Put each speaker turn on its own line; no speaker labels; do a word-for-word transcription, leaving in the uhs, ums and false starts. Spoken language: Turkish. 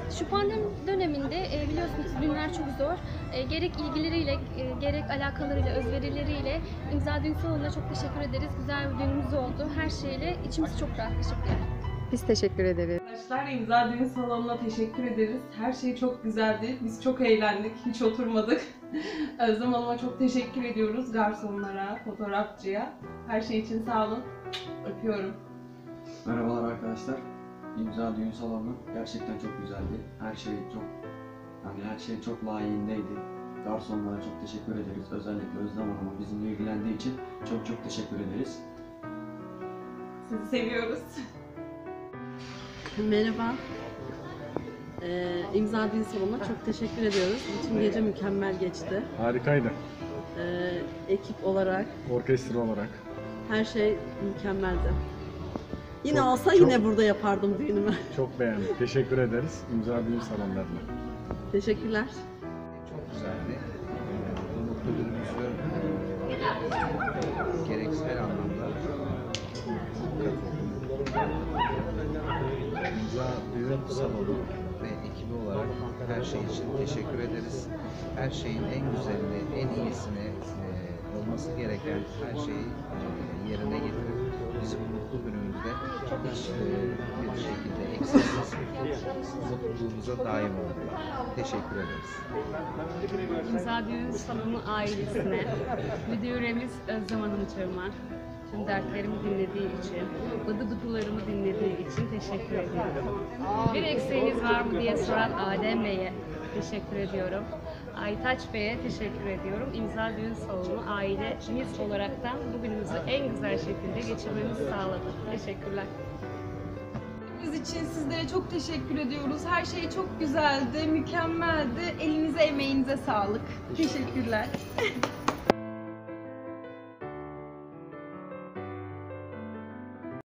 Şu pandemi döneminde e, biliyorsunuz düğünler çok zor. E, gerek ilgileriyle, e, gerek alakalarıyla, özverileriyle İmza Düğün Salonu'na çok teşekkür ederiz. Güzel bir düğünümüz oldu. Her şeyle içimiz çok rahat. Teşekkürler.
Biz teşekkür ederiz.
Arkadaşlar İmza Düğün Salonu'na teşekkür ederiz. Her şey çok güzeldi. Biz çok eğlendik. Hiç oturmadık. Özlem Hanım'a çok teşekkür ediyoruz. Garsonlara, fotoğrafçıya. Her şey için sağ olun. Öpüyorum.
Merhabalar arkadaşlar. İmza Düğün Salonu gerçekten çok güzeldi. Her şey çok, yani her şey çok layığındaydı. Garsonlara çok teşekkür ederiz. Özellikle Özlem Hanım'a bizimle ilgilendiği için çok çok teşekkür ederiz.
Sizi seviyoruz.
Merhaba. Ee, İmza Düğün Salonu'na çok teşekkür ediyoruz. Bütün gece mükemmel geçti.
Harikaydı.
Ee, ekip olarak
Orkestra olarak.
her şey mükemmeldi. Yine
Çok-
olsa
çok-
yine burada yapardım düğünümü.
Çok beğendim. Teşekkür ederiz. İmza Düğün Salonlarına.
Teşekkürler.
Çok güzeldi. Bu mutlu günümüzü e, gereksel anlamda İmza Düğün Salonu ve ekibi olarak her şey için teşekkür ederiz. Her şeyin en güzelini, en iyisini, e, olması gereken her şeyi e, yerine getirip bizi bu mutlu günümüzde hiç e, bir şekilde eksiksiz mutluluğumuza daim oldular. Teşekkür ederiz.
İmza Düğün Salonu ailesine, müdüremiz Özlem Hanım Çırmak, tüm dertlerimi dinlediği için, bıdı bıdılarımı dinlediği için teşekkür ediyorum. Bir eksiğiniz var mı diye soran Adem Bey'e teşekkür ediyorum. Aytaç Bey'e teşekkür ediyorum. İmza Düğün Salonu ailemiz olaraktan bugünümüzü en güzel şekilde geçirmemizi sağladı. Teşekkürler.
Biz için sizlere çok teşekkür ediyoruz. Her şey çok güzeldi, mükemmeldi. Elinize, emeğinize sağlık. Teşekkürler.